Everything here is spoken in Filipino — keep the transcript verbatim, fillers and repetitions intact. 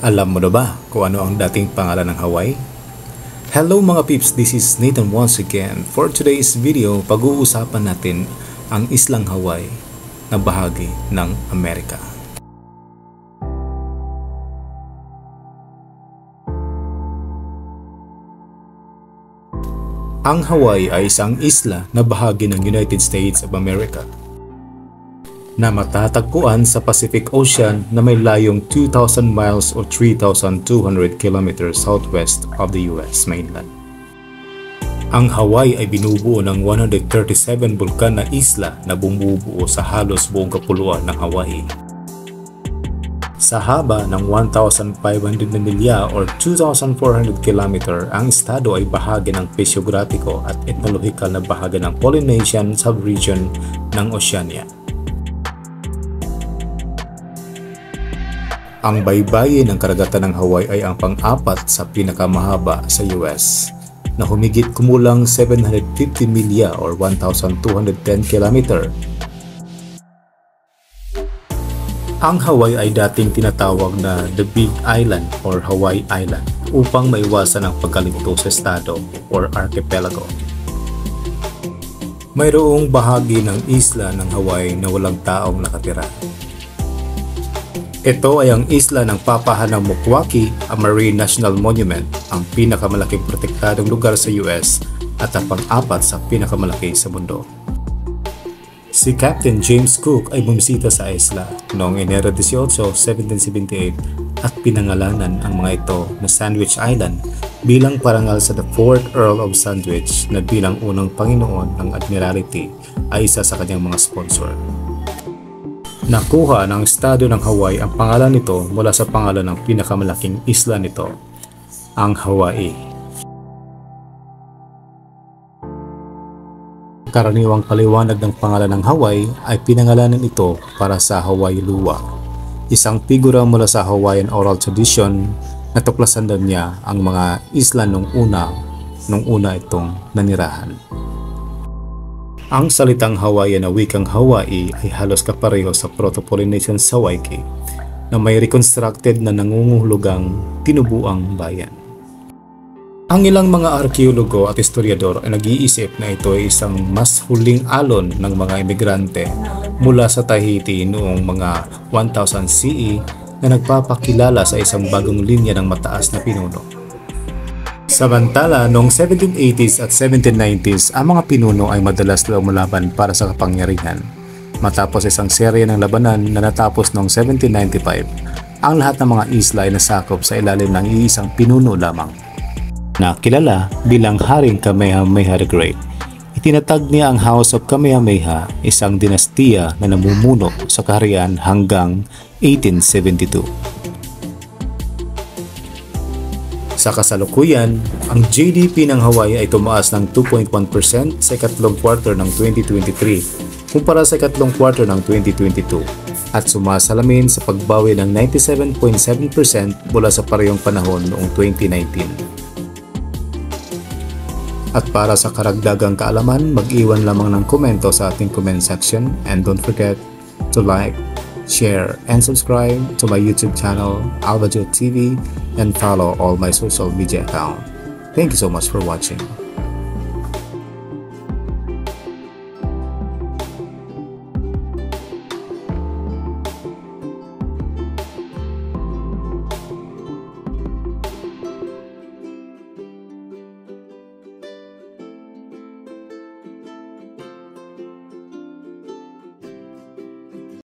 Alam mo na ba kung ano ang dating pangalan ng Hawaii? Hello mga peeps, this is Nathan once again. For today's video, pag-uusapan natin ang Islang Hawaii na bahagi ng Amerika. Ang Hawaii ay isang isla na bahagi ng United States of America na matatagpuan sa Pacific Ocean na may layong two thousand miles o three thousand two hundred kilometers southwest of the U S mainland. Ang Hawaii ay binubuo ng one hundred thirty-seven bulkan na isla na bumubuo sa halos buong kapuluan ng Hawaii. Sa haba ng one thousand five hundred na milya or two thousand four hundred kilometer, ang estado ay bahagi ng pisyograpiko at etnolohikal na bahagi ng Polynesian subregion ng Oceania. Ang baybayin ng karagatan ng Hawaii ay ang pang-apat sa pinakamahaba sa U S na humigit kumulang seven hundred fifty milya or one thousand two hundred ten kilometer. Ang Hawaii ay dating tinatawag na The Big Island or Hawaii Island upang maiwasan ang pagkalito sa estado or archipelago. Mayroong bahagi ng isla ng Hawaii na walang taong nakatira. Ito ay ang isla ng Papahan ng Mokwaki, a Marine National Monument, ang pinakamalaking protektadong lugar sa U S at ang pang-apat sa pinakamalaki sa mundo. Si Captain James Cook ay bumisita sa isla noong Enero eighteen, seventeen seventy-eight at pinangalanan ang mga ito na Sandwich Island bilang parangal sa the fourth Earl of Sandwich na bilang unang Panginoon ng Admiralty ay isa sa kanyang mga sponsor. Nakuha ng estado ng Hawaii ang pangalan nito mula sa pangalan ng pinakamalaking isla nito, ang Hawaii. Karaniwang paliwanag ng pangalan ng Hawaii ay pinangalanan ito para sa Hawaii Lua, isang figura mula sa Hawaiian oral tradition na tuklasan daw niya ang mga isla nung una, nung una itong nanirahan. Ang salitang Hawaiian na wikang Hawaii ay halos kapareho sa Proto-Polynesian Sawaiki na may reconstructed na nangungulugang tinubuang bayan. Ang ilang mga arkeologo at historiador ay nag-iisip na ito ay isang mas huling alon ng mga imigrante mula sa Tahiti noong mga one thousand C E na nagpapakilala sa isang bagong linya ng mataas na pinuno. Samantala, noong seventeen eighties at seventeen nineties, ang mga pinuno ay madalas lumalaban para sa kapangyarihan. Matapos isang serye ng labanan na natapos noong seventeen ninety-five, ang lahat ng mga isla ay nasakop sa ilalim ng iisang pinuno lamang, na kilala bilang Haring Kamehameha the Great. Itinatag niya ang House of Kamehameha, isang dinastiya na namumuno sa kaharian hanggang eighteen seventy-two. Sa kasalukuyan, ang G D P ng Hawaii ay tumaas ng two point one percent sa ikatlong quarter ng twenty twenty-three kumpara sa ikatlong quarter ng twenty twenty-two at sumasalamin sa pagbawi ng ninety-seven point seven percent mula sa parehong panahon noong twenty nineteen. At para sa karagdagang kaalaman, mag-iwan lamang ng komento sa ating comment section and don't forget to like, share, and subscribe to my YouTube channel, Alvajo T V, and follow all my social media accounts. Thank you so much for watching.